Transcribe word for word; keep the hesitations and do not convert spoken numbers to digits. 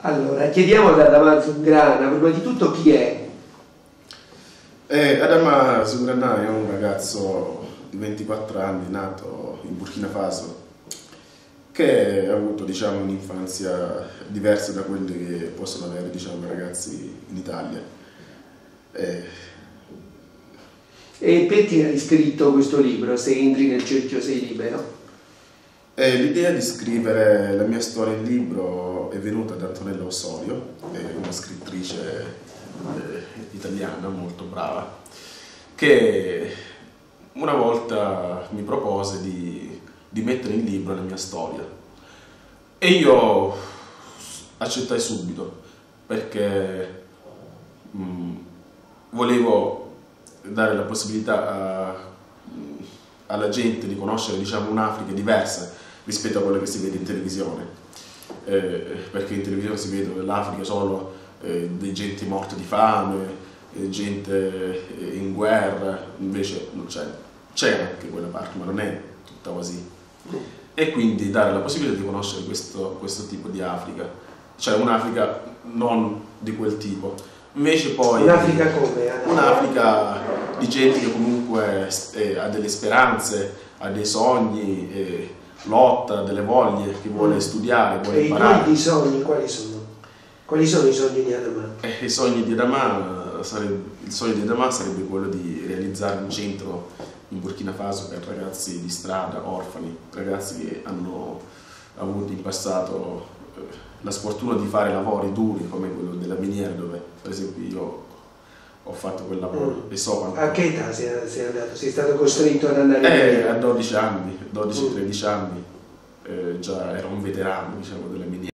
Allora, chiediamo ad Adama Zungrana, prima di tutto chi è? Eh, Adama Zungrana è un ragazzo di ventiquattro anni, nato in Burkina Faso, che ha avuto, diciamo, un'infanzia diversa da quelle che possono avere, diciamo, i ragazzi in Italia. Eh, E perché hai scritto questo libro, Se entri nel cerchio sei libero? Eh, L'idea di scrivere la mia storia in libro è venuta da Antonella Osorio, una scrittrice eh, italiana molto brava, che una volta mi propose di, di mettere in libro la mia storia. E io accettai subito, perché mh, volevo dare la possibilità a, alla gente di conoscere, diciamo, un'Africa diversa rispetto a quello che si vede in televisione, eh, perché in televisione si vede l'Africa solo eh, di gente morta di fame, eh, gente eh, in guerra, invece non c'è, c'è anche quella parte, ma non è tutta così. E quindi dare la possibilità di conoscere questo, questo tipo di Africa, cioè un'Africa non di quel tipo. Invece poi un'Africa come? Un'Africa di gente che comunque eh, ha delle speranze, ha dei sogni, eh, lotta, delle voglie, che vuole studiare, vuole e imparare. E i tuoi sogni quali sono? Quali sono i sogni di Adama? Eh, i sogni di Adama sarebbe, il sogno di Adama sarebbe quello di realizzare un centro in Burkina Faso per ragazzi di strada, orfani, ragazzi che hanno avuto in passato eh, la sfortuna di fare lavori duri come quello della miniera, dove per esempio io ho fatto quel lavoro. Mm. E so quanto... A che età sei, sei andato? Sei stato costretto ad andare? Eh, a dodici anni, dodici tredici anni, eh, già ero un veterano, diciamo, delle miniere.